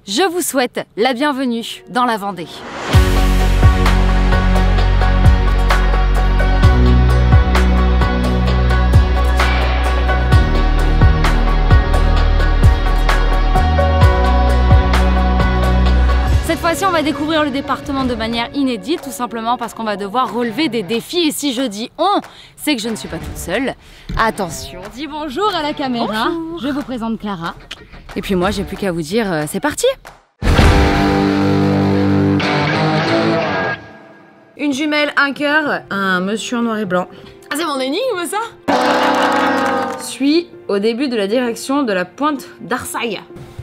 je vous souhaite la bienvenue dans la Vendée. Cette fois-ci, on va découvrir le département de manière inédite, tout simplement parce qu'on va devoir relever des défis. Et si je dis on, c'est que je ne suis pas toute seule. Attention, dis bonjour à la caméra. Bonjour. Je vous présente Clara. Et puis moi, j'ai plus qu'à vous dire, c'est parti. Une jumelle, un cœur, un monsieur en noir et blanc. Ah, c'est mon énigme, ça? Suis au début de la direction de la pointe d'Arsailles.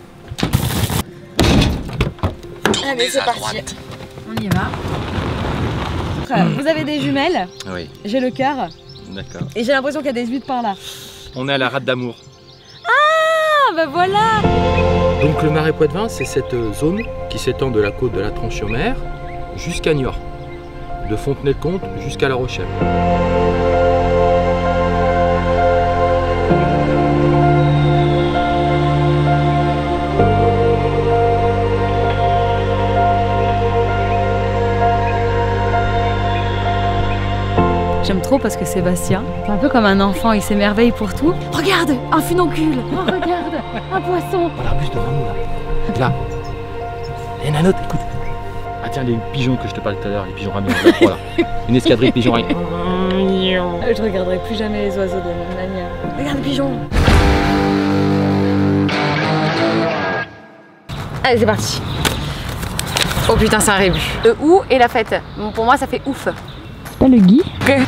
Allez, c'est parti. On y va. Vous avez des jumelles. Oui. J'ai le cœur. D'accord. Et j'ai l'impression qu'il y a des huîtres par là. On est à la rade d'amour. Ah bah voilà. Donc le marais Poitevin, c'est cette zone qui s'étend de la côte de la Tranche-sur-Mer jusqu'à Niort, de Fontenay-le-Comte jusqu'à La Rochelle. J'aime trop parce que Sébastien, c'est un peu comme un enfant, il s'émerveille pour tout. Regarde, un funoncule. Oh, regarde, un poisson. Oh, l'arbuste devant nous là. Là. Et Nanote, écoute. Ah tiens, les pigeons que je te parlais tout à l'heure, les pigeons rameaux. Voilà. Une escadrille de pigeons rameaux. Je regarderai plus jamais les oiseaux de la même manière. Regarde le pigeon. Allez, c'est parti. Oh putain, c'est un rébut. Le ou et la fête. Bon, pour moi, ça fait ouf. Pas le Guy.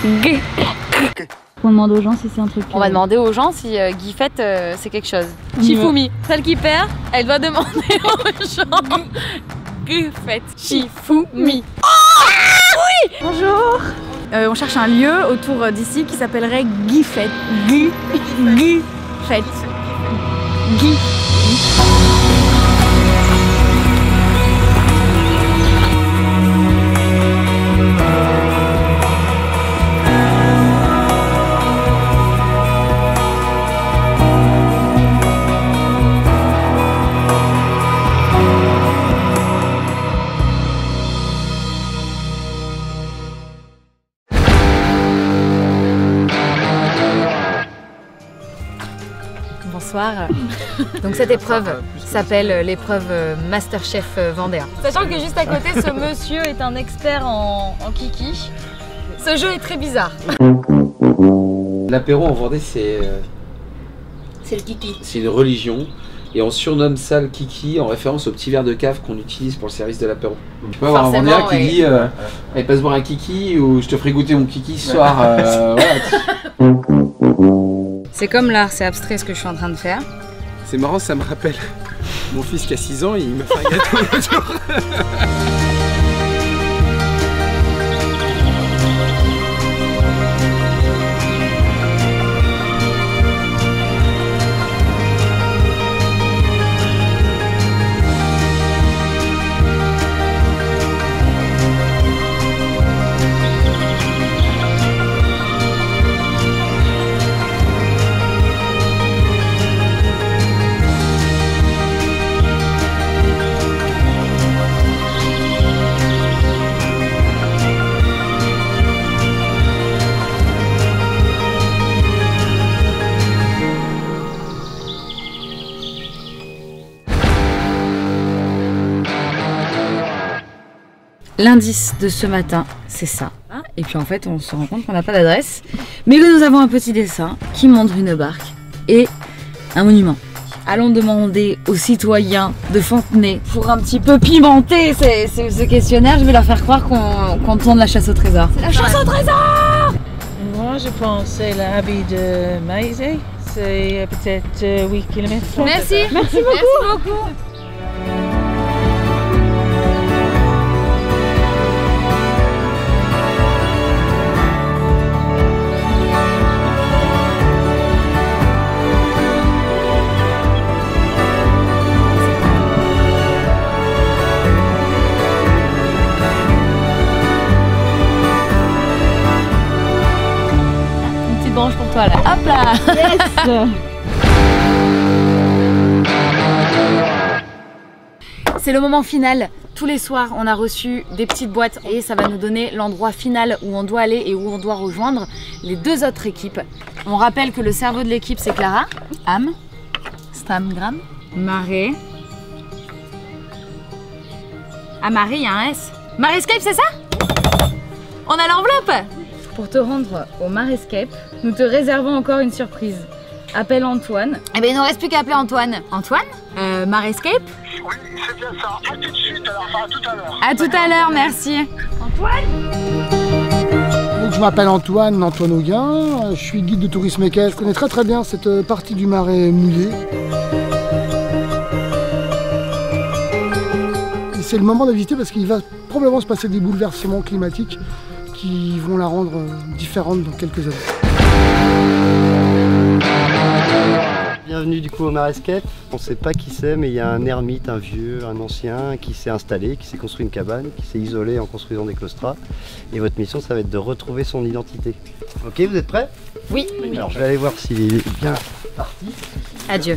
On demande aux gens si c'est un truc. On va demander aux gens si Guy fête, c'est quelque chose. Shifumi. Celle qui perd, elle doit demander aux gens. Guy fête. Shifumi. Oui. Bonjour. On cherche un lieu autour d'ici qui s'appellerait Guy Fête. Guy Fête. Guy. Bonsoir. Donc cette épreuve s'appelle l'épreuve Masterchef Vendéen. Sachant que juste à côté, ce monsieur est un expert en kiki. Ce jeu est très bizarre. L'apéro en Vendée, c'est le kiki. c'est une religion. Et on surnomme ça le kiki en référence au petit verre de cave qu'on utilise pour le service de l'apéro. Tu peux avoir un Forcément, Vendéen qui dit allez, passe boire un kiki ou je te ferai goûter mon kiki ce soir. Voilà. C'est comme l'art, c'est abstrait ce que je suis en train de faire. C'est marrant, ça me rappelle mon fils qui a 6 ans, il me fait un gâteau l'autre jour. L'indice de ce matin, c'est ça. Et puis en fait, on se rend compte qu'on n'a pas d'adresse, mais que nous avons un petit dessin qui montre une barque et un monument. Allons demander aux citoyens de Fontenay pour un petit peu pimenter ce questionnaire. Je vais leur faire croire qu'on tourne la chasse au trésor. C'est la chasse au trésor! Moi, je pense que c'est l'habit de Maïsé. C'est peut-être 8 km. Merci. Merci beaucoup. Merci beaucoup. Branche pour toi là. Hop là. Yes. C'est le moment final. Tous les soirs, on a reçu des petites boîtes et ça va nous donner l'endroit final où on doit aller et où on doit rejoindre les 2 autres équipes. On rappelle que le cerveau de l'équipe, c'est Clara, Am, Stamgram, Marée. Ah, Marie, il y a un S. Marescape, c'est ça? On a l'enveloppe. Pour te rendre au Marescape, nous te réservons encore une surprise. Appelle Antoine. Eh ben, il ne reste plus qu'à appeler Antoine. Antoine? Marescape? Oui, c'est bien ça. À tout de suite, alors, enfin, à tout à l'heure. À tout à l'heure, merci. Donc, je m'appelle Antoine Auguin, je suis guide de tourisme équestre. Je connais très bien cette partie du Marais mouillé. C'est le moment de visiter parce qu'il va probablement se passer des bouleversements climatiques qui vont la rendre différente dans quelques années. Bienvenue du coup au Marescape. On ne sait pas qui c'est, mais il y a un ermite, un vieux, un ancien qui s'est installé, qui s'est construit une cabane, qui s'est isolé en construisant des claustras. Et votre mission, ça va être de retrouver son identité. Ok, vous êtes prêts? Oui. Alors je vais aller voir s'il est bien parti. Adieu.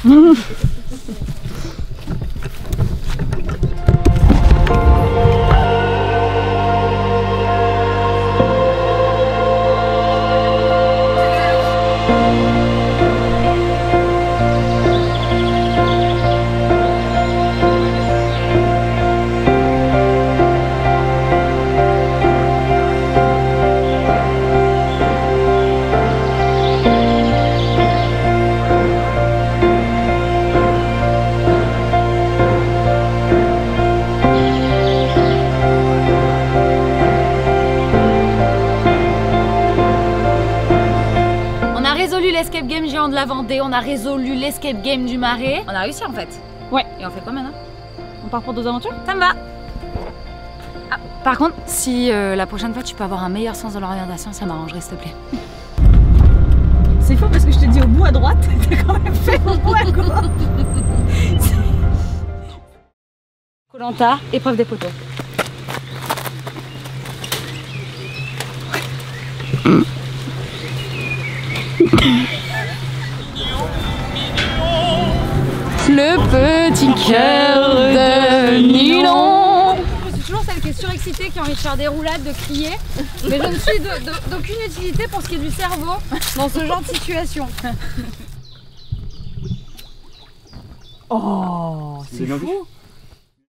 L'escape game géant de la Vendée, on a résolu l'escape game du Marais. On a réussi en fait. Ouais. Et on fait quoi maintenant? On part pour 2 aventures? Ça me va. Ah, par contre, si la prochaine fois tu peux avoir un meilleur sens de l'orientation, ça m'arrangerait s'il te plaît. C'est faux parce que je te dis au bout à droite, t'as quand même fait au bout à gauche. Koh-Lanta, épreuve des poteaux. Le petit cœur de nylon. Je suis toujours celle qui est surexcitée, qui a envie de faire des roulades, de crier. Mais je ne suis d'aucune utilité pour ce qui est du cerveau dans ce genre de situation. Oh, c'est fou.